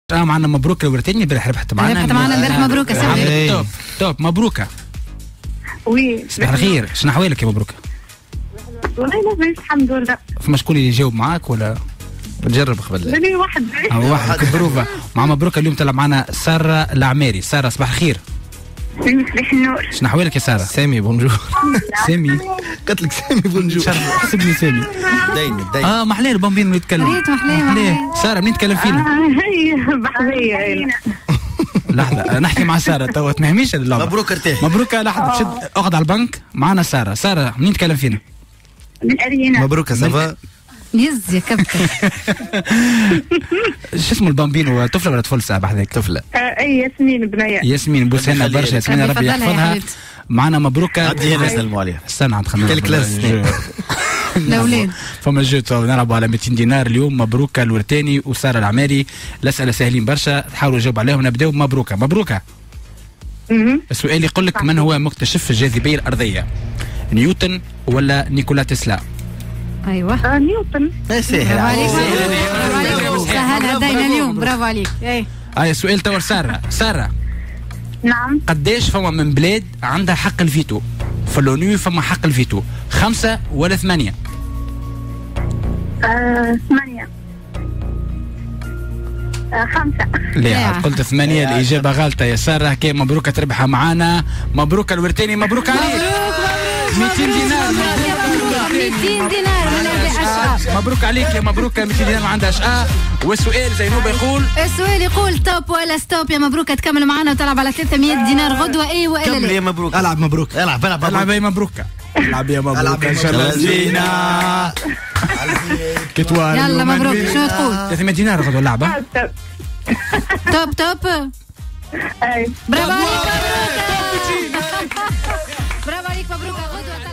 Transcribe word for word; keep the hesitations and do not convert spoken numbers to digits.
اه معنا مبروك الورتيني امبارح ربحت معنا ربحت معنا امبارح مبروك يا توب توب مبروكه. وي صباح الخير، شنو احوالك يا مبروكه؟ والله لاباس الحمد لله. فما شكون اللي يجاوب معاك ولا نجرب قبل؟ لاني واحد اه واحد كبروفه مع مبروكه. اليوم تلعب معنا ساره العماري. ساره صباح الخير. صباح النور. شنو احوالك يا ساره؟ سامي بونجور. سامي قلت لك سامي بونجور. حسبني سامي. دايما دايما اه محلاه البامبين يتكلم. ريت محلاه محلاه. ساره منين تكلم فينا؟ آه هي بحريه. لحظه نحكي مع ساره توا تنهميش اللعبه. مبروك ارتاح. مبروكه لحظه شد اقعد على البنك معنا ساره. ساره منين تكلم فينا؟ من ارينا. مبروك سافا. يز يا كابتن. شو اسمه البامبينو طفله ولا طفل ساعه هذاك؟ طفله. آه اي ياسمين بنيه. ياسمين بوسينا برشا. ياسمين ربي يحفظها. معنا مبروكه. عديها نسلموا عليها. استنى عند خلينا كل كلاس الاولاد. فما جو تو نلعبوا على مئتين دينار اليوم. مبروكه الورتاني وساره العماري. الاسئله سهلين برشا تحاولوا تجاوبوا عليهم. نبداو بمبروكه. مبروكه. السؤال يقول لك من هو مكتشف الجاذبيه الارضيه؟ نيوتن ولا نيكولا تسلا؟ ايوه آه نيوتن. سهل. برافو عليك. برافو عليك. سهل هدينا اليوم. برافو عليك. اي هاي سؤال توا ساره. ساره نعم. قداش فما من بلاد عندها حق الفيتو؟ في اللونيو فما حق الفيتو خمسة ولا ثمانية؟ آه ثمانية. آه خمسة. لا قلت ثمانية. الإجابة غلطة يا سارة. كي مبروكة تربحها معانا. مبروك الورتاني. مبروك عليك. مئتين دينار. مئتين دينار من أشقاء. مبروك عليك يا مبروكة. مئتين دينار عندها أشقاء. والسؤال زينوب يقول السؤال يقول توب ولا ستوب يا مبروكة؟ تكمل معنا وتلعب على ثلاثمئة دينار غدوة. ايه ولا كمل لا؟ يا مبروك. العب مبروك. العب العب العب يا مبروكة. العب يا مبروكة. شلزينا كتوان. يلا مبروك. شنو تقول؟ ثلاثمئة دينار غدوة اللعبة. توب توب. اي برافو عليك مبروكة. برافو عليك مبروكة. غدوة